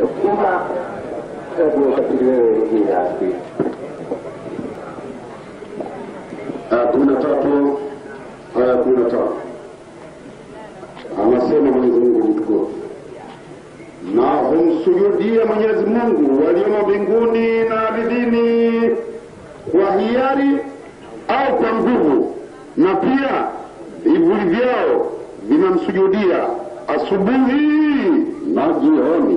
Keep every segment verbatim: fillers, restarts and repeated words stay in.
Kuma hebu ukafikiri wewe hii hasi. kumi na tatu aya kumi na tano anasema Mwenyezi Mungu mtukufu, na humsujudie Mwenyezi Mungu waliomo mbinguni na ardhini kwa hiari au kwa nguvu, na pia vivuli vyao vinamsujudia asubuhi na jioni.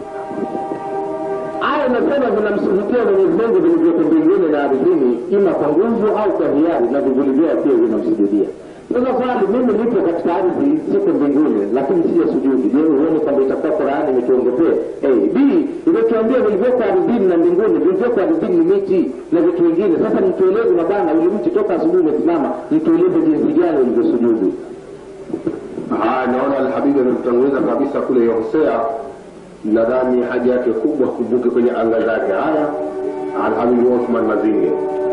Aya nasema vinamsujudia Mwenyezi Mungu vilivyoko mbinguni na ardhini, ima kwa nguvu au kwa hiari, na vivuli vyao pia vinamsujudia. Sasa swali, mimi nipo katika ardhi, siko mbinguni, lakini sija sujudi. Je, uone kwamba itakuwa Qur'ani imetuongopea? A. B. Imetuambia vilivyoko ardhini na mbinguni. Vilivyoko ardhini ni miti na vitu vingine. Sasa mtueleze mabana, ule mti toka asubuhi umesimama, mtueleze jinsi gani ulivyosujudu. Ah, naona Al-Habib anatutanguliza kabisa kule Hosea. Nadhani haja yake kubwa kubuke kwenye anga zake. Haya, Al-Habib Osman Mazinge.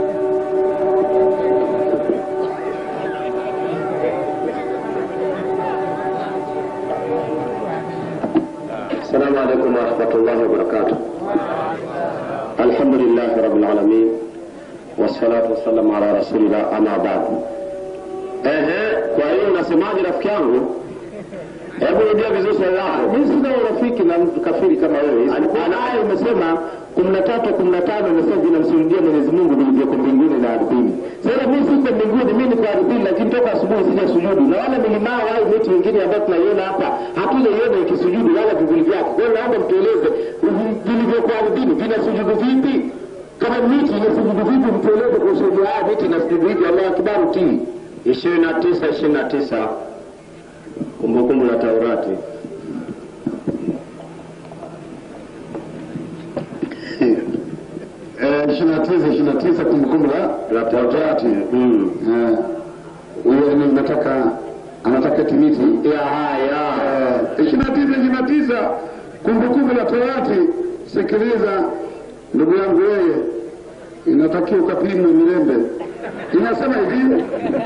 السلام عليكم ورحمة الله وبركاته. الحمد لله رب العالمين والصلاة والسلام على رسول الله أما بعد. Ehe, kwa hiyo unasemaje rafiki yangu? Hebu rudia vizuri swali lako. Mimi sina urafiki na mtu kafiri kama wewe. Anaye umesema kumi na tatu kumi na tano umesema vinamsujudia Mwenyezi Mungu vilivyoko mbinguni na ardhini. Sasa mimi siko mbinguni, mimi niko ardhini, lakini toka asubuhi sija sujudu. Na wale milimao au miti mingine ambayo tunaiona hapa, hatujaiona ikisujudu wala vivuli vyake. Kwa hiyo naomba mtueleze vilivyoko ardhini vinasujudu vipi? Kama miti inasujudu vipi, mtueleze kwa ushahidi haya miti inasujudu vipi? Allahu Akbar utii. ishirini na tisa ishirini na tisa Kumbukumbu la Taurati. Eh, ishirini na tisa ishirini na tisa Kumbukumbu la Taurati. Mm. Eh, huyo ni nataka anataka timiti. Ya haya. ishirini na tisa ishirini na tisa Kumbukumbu la Taurati. Sikiliza ndugu yangu, wewe inatakiwa ukapimwe milembe. Inasema hivi: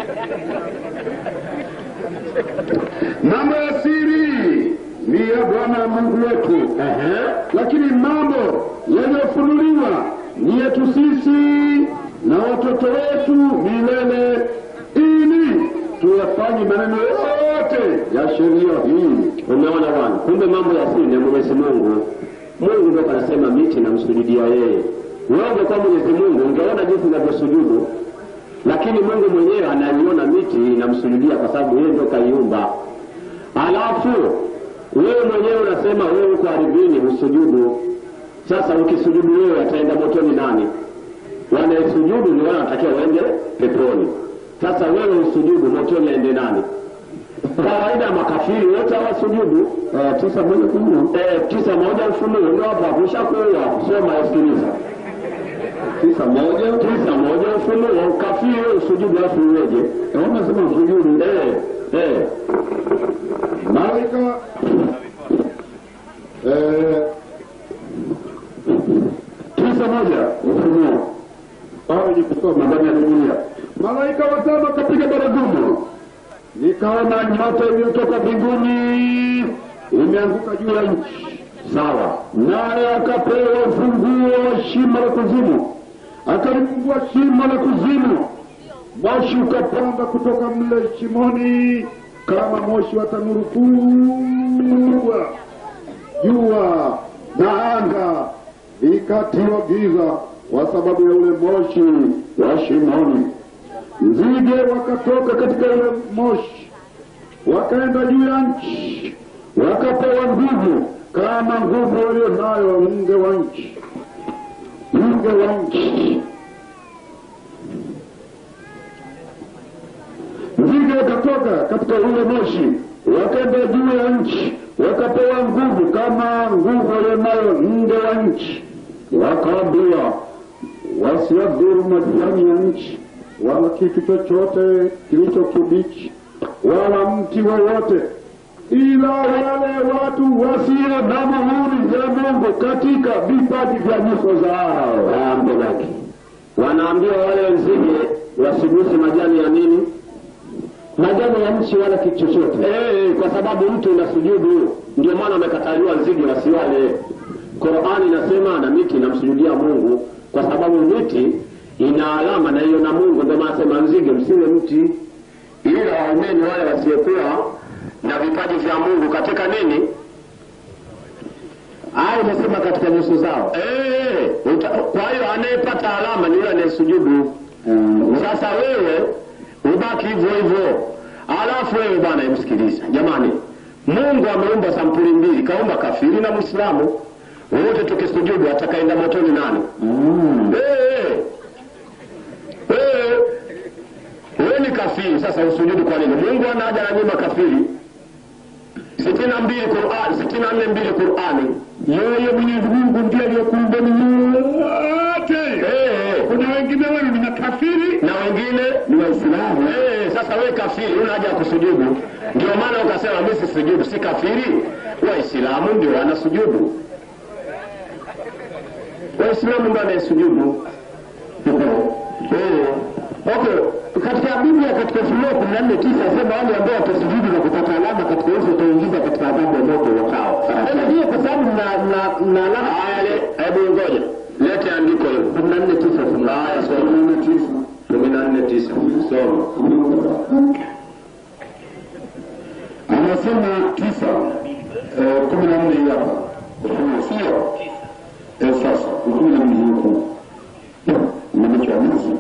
mambo ya siri ni ya Bwana Mungu wetu, Ehe. lakini mambo yaliyofunuliwa ni yetu sisi na watoto wetu milele, ili tuyafanye maneno yote ya sheria hii. Umeona bwana, kumbe mambo ya siri ni Mwenyezi Mungu. Mungu ndio anasema miti na msujudia yeye. Wewe kwa Mwenyezi Mungu ungeona jinsi unavyosujudu, lakini Mungu mwenyewe anaiona miti na msujudia kwa sababu yeye ndio kaiumba. Alafu wewe mwenyewe unasema wewe uko ardhini usujudu. Sasa ukisujudu wewe ataenda motoni nani? Wale sujudu ni wale wanatakiwa waende peponi. Sasa wewe usujudu, motoni aende nani? Kawaida makafiri wote hawasujudu. Uh, tisa moja Ufunuo. Eh, tisa moja Ufunuo ndio hapo ushakuwa soma sikiliza. Tisa moja Tisa moja Ufunuo, kafiri usujudu afu uweje? Naona sema usujudu. Eh, eh. Malaika eh tisa moja Ufunuo. Au jikusoma ndani ya Biblia. Malaika watano kapiga baragumu. Nikaona nyota iliyotoka mbinguni imeanguka juu ya nchi. Sawa. Naye akapewa ufunguo wa shimo la kuzimu. Akalifungua shimo la kuzimu. Moshi ukapanda kutoka mle shimoni kama moshi wa tanuru kubwa. Jua na anga vikatiwa giza kwa sababu ya ule moshi wa shimoni. Nzige wakatoka katika ule moshi, wakaenda juu ya nchi, wakapewa nguvu kama nguvu walio nayo nge wa nchi. Nge wa nchi. Nzige wakatoka katika ule moshi, wakaenda juu ya nchi, wakapewa nguvu kama nguvu walio nayo nge wa nchi. Wakaambiwa wasiadhuru majani ya nchi, wala kitu chochote kilicho kibichi, wala mti wowote, ila wale watu wasio na muhuri za Mungu katika vipaji vya nyuso zao. Waambie wanaambia wale nzige wasiguse majani ya nini? Majani ya nchi wala kitu chochote. Eh, kwa sababu mtu unasujudu, ndio maana amekataliwa nzige wasiwale. Qur'ani inasema na miti inamsujudia Mungu kwa sababu miti ina alama na hiyo na Mungu, ndio maana sema nzige msiwe mti. Ila waumini wale wasiokuwa na vipaji vya Mungu katika nini? Haya nasema katika nyuso zao. Eh, kwa hiyo anayepata alama ni yule anayesujudu. Mm. Sasa wewe ubaki hivyo hivyo. Alafu wewe bwana msikiliza. Jamani, Mungu ameumba sampuli mbili, kaumba kafiri na Muislamu. Wote tukisujudu atakaenda motoni nani? Mm. Eh. Eh. Wewe ni kafiri, sasa usujudu kwa nini? Mungu anaja na nyuma kafiri. sitini na mbili Qur'an, sitini na nne mbili Qur'ani. Yeye Mwenyezi Mungu ndiye aliyekuumba wote. Eh, kuna wengine wao ni makafiri na wengine ni Waislamu. Eh, sasa wewe kafiri una haja ya kusujudu. Ndio maana ukasema mimi si sujudu, si kafiri. Waislamu ndio wanasujudu. Waislamu ndio wanasujudu. Eh. Okay, katika Biblia katika Ufunuo kumi na nne tisa sema wale ambao watasujudu na kupata alama katika uso utaingiza katika adhabu ya moto wakao. Sasa ndio kwa sababu na na na alama haya. Hebu ngoja. Lete andiko hilo. kumi na nne tisa sema haya soma kumi na nne tisa. Soma. Anasema tisa eh kumi na nne hapa. Sio. Eh sasa kumi na nne huko. Nimechamiza.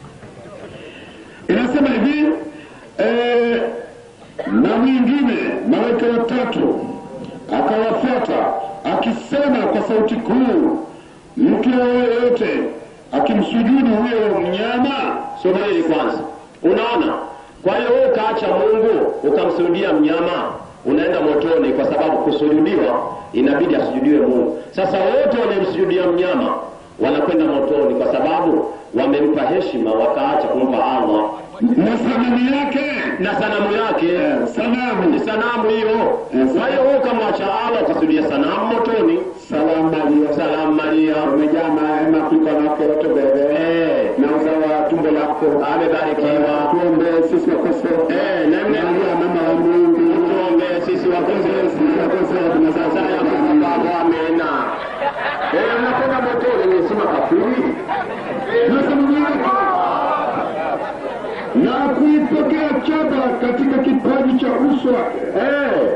Inasema hivi eh, na mwingine malaika watatu akawafuata akisema kwa sauti kuu, mtu yeyote akimsujudu huyo mnyama. Soma hili kwanza. Unaona? Kwa hiyo wewe ukaacha Mungu ukamsujudia mnyama unaenda motoni, kwa sababu kusujudiwa inabidi asujudiwe Mungu. Sasa wote wanaomsujudia mnyama wanakwenda motoni kwa sababu wamempa heshima wakaacha kumpa Allah. Na sanamu yake, na sanamu yake, yeah, sanamu ni sanamu hiyo. Kwa hiyo wewe kama acha Allah kusudia sanamu motoni. Salamu Maria, salamu Maria, umejaa neema kuliko wanawake wote bebe. Eh, na uzao wa tumbo lako amebarikiwa. Tuombe sisi wakosefu. Eh, na Maria mama wa Mungu, tuombe sisi wakosefu. Sisi wakosefu tunasasa ya Baba, amena. Eh, unakwenda motoni ni sima kafiri. Na kuipokea chapa katika kipaji cha uso wake, eh,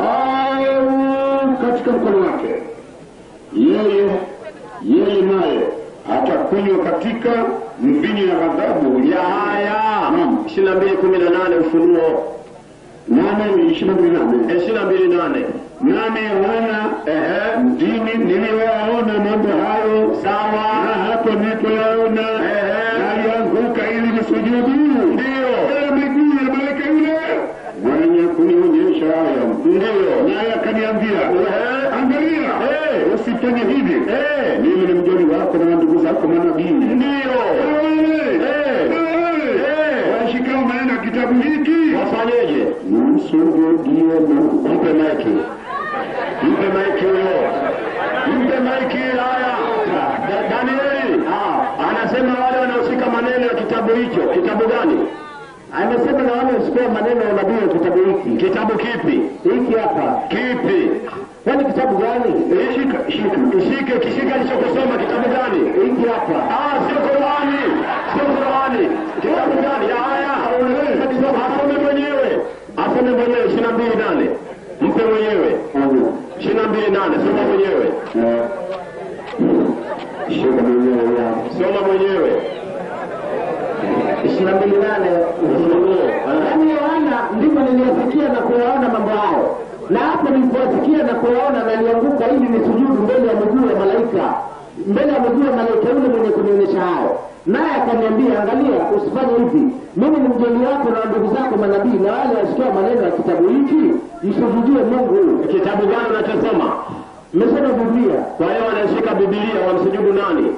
au katika mkono wake. Yeye yeye naye atakunywa katika mvinyo ya ghadhabu ya haya. ishirini na mbili kumi na nane Ufunuo nane ishirini na mbili nane ishirini na mbili nane nami wana ehe ndini niliwaona mambo hayo, sawa, na hapo nilipoyaona ehe nalianguka ili nisujudu. Ndio ee miguu ya malaika yule mwenye kunionyesha haya, ndio naye akaniambia, angalia, eh usifanye hivi, eh mimi ni mjoli wako na ndugu zako manabii. Ndio eh eh washikao maana kitabu hiki wafanyeje? Msujudie Mungu. Mpe maiki, mpe maiki huyo, mpe maiki. Haya, Danieli anasema wale wanaoshika maneno ya kitabu hicho. Kitabu gani? Amesema na wale wanaoshika maneno ya nabii ya kitabu hiki. Kitabu kipi? Hiki hapa. Kipi? Kwani kitabu gani? Shika, shika, kishike, kishika alichokosoma. Kitabu gani? Hiki hapa. Ah, sio Qur'ani, sio Qur'ani. Kitabu gani? Haya, asome mwenyewe, asome mwenyewe. ishirini na mbili nane mpe mwenyewe. ishirini na mbili nane soma mwenyewe. Shika mwenyewe, soma mwenyewe. ishirini na mbili nane Ufunuo. Yaani Yohana ndipo niliyasikia na kuyaona mambo hayo. Na hapo niliposikia na kuyaona nalianguka ili nisujudu mbele ya miguu ya malaika. Mbele ya miguu ya malaika yule mwenye kunionyesha hayo. Naye akaniambia, angalia, usifanye hivi. Mimi ni mjoli wako na ndugu zako manabii na wale wasikia maneno ya kitabu hiki, msujudie Mungu. Kitabu gani unachosoma? Mmesoma Biblia. Kwa hiyo wanashika Biblia, wamsujudu nani?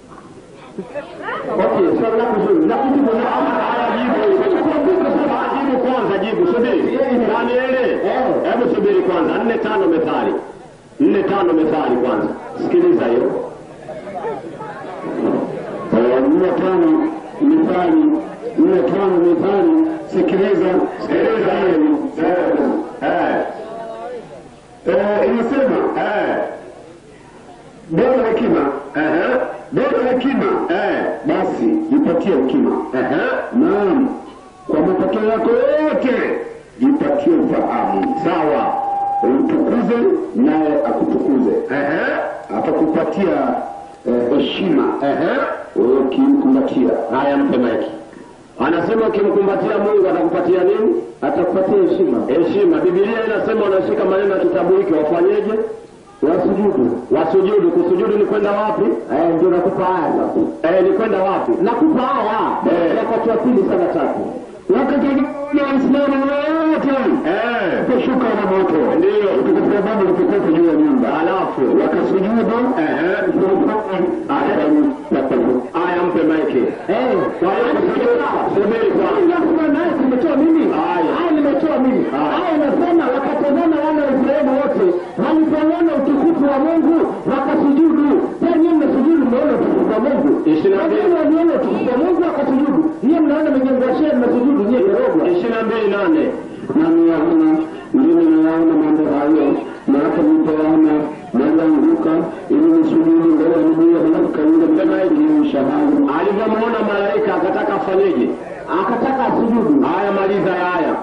Okay, swali lako zuri. Na kujibu na haya jibu. Jibu kwanza, jibu. Subiri. Danieli. Hebu subiri kwanza. nne tano Methali. nne tano Methali kwanza. Sikiliza hiyo. nne tano Methali, nne tano Methali. Sikiliza, sikiliza hiyo. Eh. Eh, inasema, eh hekima. Ehe. Bora hekima. Eh. Basi jipatie hekima. Ehe. Naam. Kwa mapato yako yote jipatie ufahamu. Sawa. Umtukuze naye akutukuze. Ehe. Atakupatia heshima. Eh, Ehe. Ukimkumbatia. Haya, mpe maiki. Anasema ukimkumbatia Mungu atakupatia nini? Atakupatia heshima. Heshima. Biblia inasema unashika maneno ya kitabu hiki wafanyeje? Wasujudu. Wasujudu. Kusujudu ni kwenda wapi? Eh, ndio nakupa aya sasa. Eh, ni kwenda wapi? Nakupa aya. Eh. Wakati wa pili sana tatu. Wakati wa Waislamu wote Eh. kushuka na moto. Ndio. Utukufu wa Mungu utukufu juu ya nyumba. Alafu wakasujudu. Ehe. Aya. Aya, mpe maiki. Eh. Kwa hiyo kusujudu. Subiri kwanza. Kuna naye nimetoa mimi. Aya. Aya nimetoa mimi. Aya inasema wakatazama wana wa Israeli wote walipoona utukufu wa Mungu wakasujudu. Pia nyinyi mmesujudu mmeona utukufu wa Mungu. ishirini na mbili. Wengine waliona utukufu wa Mungu wakasujudu. Nyinyi mnaona mijengo ya shehe mmesujudu nyinyi kidogo. ishirini na mbili nane. Nami yaona mimi nayaona mambo hayo na hata nilipoyaona nalianguka ili nisujudu mbele ya miguu ya malaika yule mtakaye shahada. Alivyomwona malaika akataka afanyeje? Akataka asujudu. Haya, maliza haya.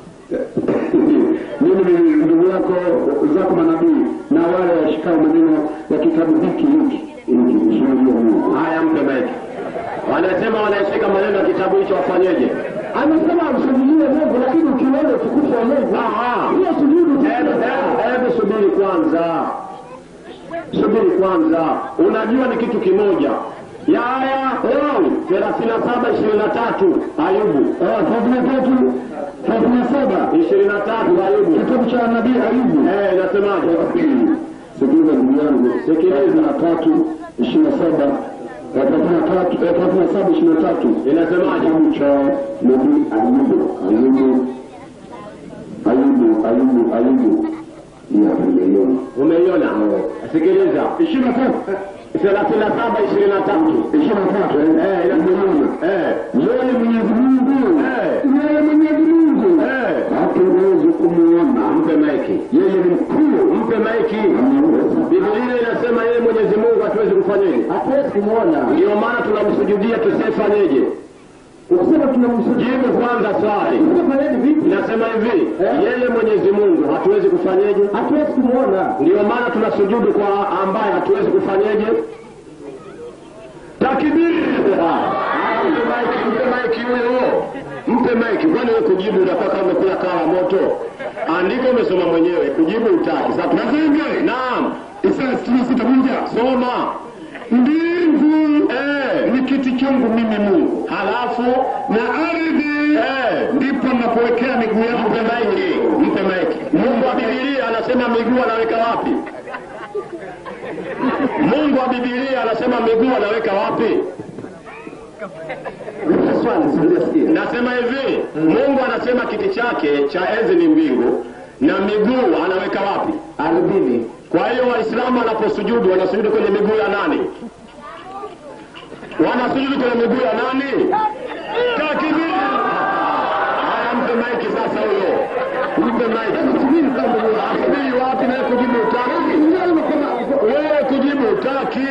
Mimi ni ndugu yako zako manabii na wale washikao maneno ya kitabu hiki hiki ili kushuhudia Mungu. Haya, mpe maiki. Wanasema wanashika maneno ya kitabu hicho wafanyeje? Amesema amsujudie Mungu, lakini ukiona utukufu wa Mungu, Aha. hiyo sujudu. Hebu hebu subiri kwanza. Subiri kwanza. Unajua ni kitu kimoja. Ya aya thelathini na saba ishirini na tatu Ayubu. Eh, thelathini na tatu thelathini na saba ishirini na tatu Ayubu. kitabu cha nabii Ayubu. Eh, inasemaje? Sikiliza ndugu yangu. Sikiliza na tatu ishirini na saba thelathini na tatu thelathini na saba ishirini na tatu Inasemaje? kitabu cha nabii Ayubu. Ayubu. Ayubu. Ayubu. Ayubu. Ya umeiona. Umeiona? Sikiliza. ishirini na tatu thelathini na saba ishirini na tatu ishirini na tatu Eh, inasemaje? Eh. Yeye Mwenyezi Mungu. Eh. Yeye Mwenyezi Mungu. Eh. Hatuwezi kumuona. Mpe maiki. Yeye ni mkuu. Mpe maiki. Anaweza. Biblia inasema yeye Mwenyezi Mungu hatuwezi kufanyaje? Hatuwezi kumuona. Ndio maana tunamsujudia tusifanyeje? Ukisema tunamsujudia Jibu kwanza swali. tunafanyaje vipi? Inasema hivi, Eh? yeye Mwenyezi Mungu hatuwezi kufanyeje? Hatuwezi kumuona. Ndio maana tunasujudu kwa ambaye hatuwezi kufanyeje? Takbir! Mpe maiki, mpe maiki huyo. Mpe maiki. Kwani wewe kujibu unataka umekula kala moto? Andika umesoma mwenyewe, kujibu utaki. Sasa tunasema, naam. Isaya sitini na sita moja. Soma. Mbingu Eh, ni kiti changu mimi Mungu. halafu Na ardhi eh, ndipo napowekea miguu yangu. mpe maiki, mpe maiki. Mungu wa Biblia anasema miguu anaweka wapi? Mungu wa Biblia anasema miguu anaweka wapi? Swali sijasikia. Nasema hivi, Mungu anasema kiti chake cha enzi ni mbingu na miguu anaweka wapi? Ardhini. Kwa hiyo Waislamu wanaposujudu wanasujudu kwenye miguu ya nani? Wanasujudu kwenye miguu ya nani? Takbir! Haya, mpe maiki sasa huyo. Mpe maiki. Subiri kwanza huyo. Subiri wapi na kujibu utaki? Wewe kujibu utaki.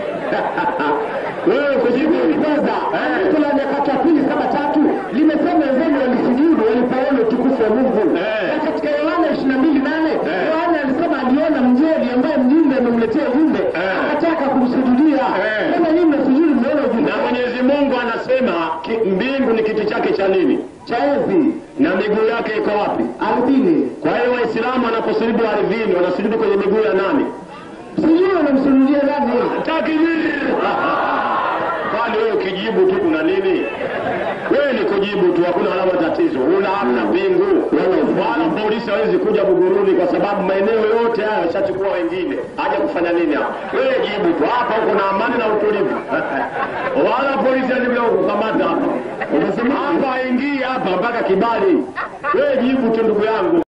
Wewe kujibu kwanza. Eh. Kuna nyakati ya pili saba tatu limesema wenzenu walisujudu walipoona utukufu wa Mungu. Eh. Na katika Yohana ishirini na mbili nane Eh. Yohana alisema aliona mjoli ambaye mjumbe amemletea ujumbe Eh. akataka kumsujudia. Eh. Kama nyinyi mnasujudu mnaona ujumbe. Na Mwenyezi Mungu anasema ki, mbingu ni kiti chake cha nini? Cha enzi Na miguu yake iko wapi? ardhini. Kwa hiyo Waislamu wanaposujudu ardhini wanasujudu kwenye miguu ya nani? Sijui wanamsujudia nani. Takbir! Kwani wewe ukijibu tu kuna nini? Wewe ni kujibu tu, hakuna alama tatizo. Una hamna mbingu. Wala polisi hawezi kuja Buguruni kwa sababu maeneo yote haya yashachukua wengine. Haja kufanya nini hapa? Wewe jibu tu. Hapa kuna amani na utulivu. Wala polisi hawezi kukamata hapa. Unasema hapa ingii hapa mpaka kibali. Wewe jibu tu ndugu yangu.